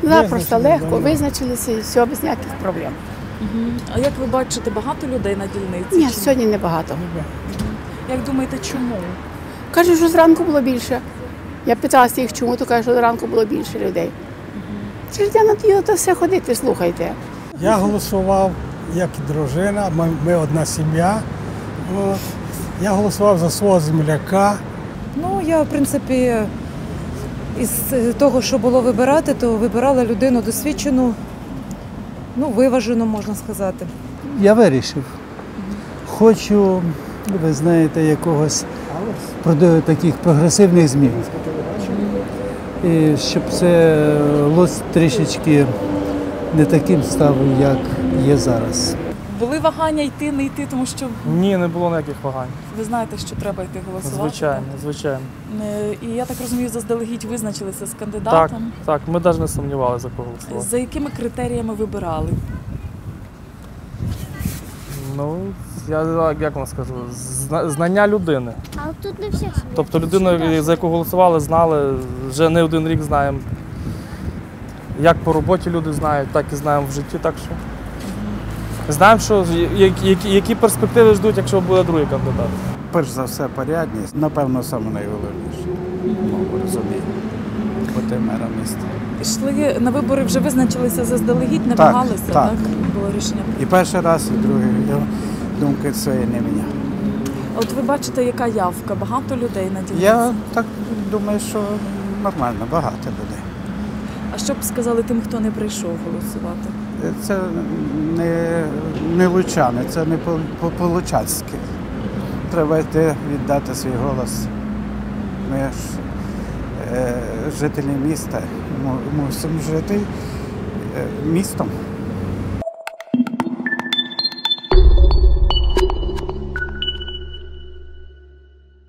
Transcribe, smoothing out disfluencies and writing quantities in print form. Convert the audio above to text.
Запросто, легко, визначилися і все, без ніяких проблем. А як ви бачите, багато людей на дільниці? Ні, чи ні? сьогодні небагато. Як думаєте, чому? Кажуть, що зранку було більше. Я питалася їх, чому, то кажуть, що зранку було більше людей. Це ж я надію то все ходити, слухайте. Я голосував, як і дружина, ми одна сім'я. От. Я голосував за свого земляка. Ну, я, в принципі, із того, що було вибирати, то вибирала людину досвідчену, ну, виважену, можна сказати. Я вирішив. Хочу, ви знаєте, якогось таких прогресивних змін. І щоб це Луцьк трішечки не таким став, як є зараз. Були вагання йти, не йти, тому що Ні, не було ніяких вагань. ви знаєте, що треба йти голосувати? Звичайно, звичайно. І я так розумію, заздалегідь визначилися з Так, кандидатом. так, ми навіть не сумнівалися, за кого голосувати. За якими критеріями вибирали? Ну, як вам скажу, знання людини. А тут не всіх. Тобто людину, за яку голосували, знали, вже не один рік знаємо. Як по роботі люди знають, так і знаємо в житті. Так що знаємо, що, які перспективи ждуть, якщо буде другий кандидат. Перш за все, порядність, напевно, саме найголовніше, мову розумію, бути мером міста. Йшли на вибори, вже визначилися заздалегідь, не вагалися, так? Було рішення. І перший раз, і другий, я думки своєї не міняв. От ви бачите, яка явка, багато людей на дільниці. Я так думаю, що нормально, багато людей. А що б сказали тим, хто не прийшов голосувати? Це не лучани, це не по-лучанськи. Треба йти віддати свій голос. Ми ж жителі міста, мусимо жити містом.